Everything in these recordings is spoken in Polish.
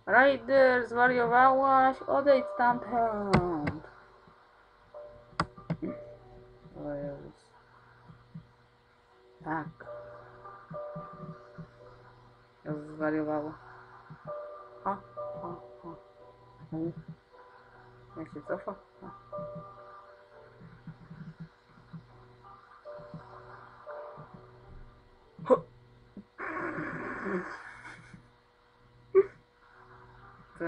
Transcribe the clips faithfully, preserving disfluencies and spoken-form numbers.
Ryder, zwariowałaś? Odejdź stamtąd. O Jezus. Tak. Już zwariowało. O, o, o. Mhm. Jak się cofa? O. Ho. Co?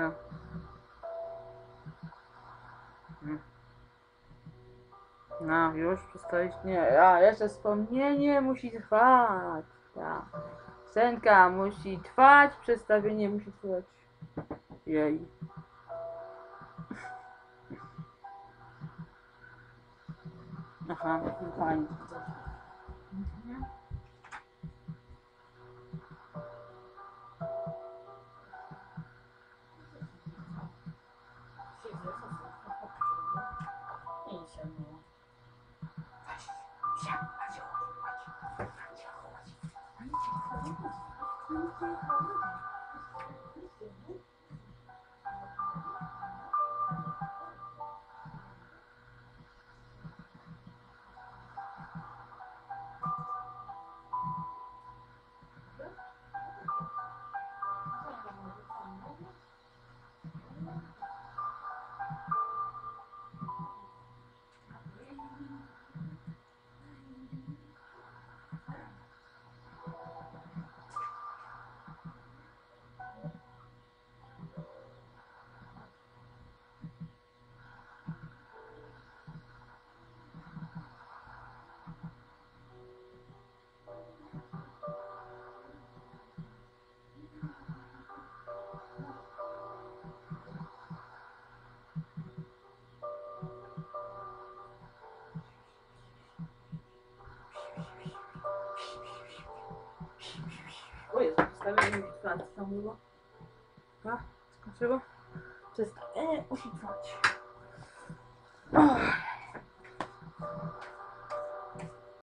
Hmm. No, już przestałeś? Nie, a jeszcze wspomnienie musi trwać. Tak. Scenka musi trwać, przedstawienie musi trwać. Jej. Aha, no fajnie. Mhm. O Jezu, przedstawienie musi trwać. Co tam było? A? Skończyło? Przedstawienie musi trwać.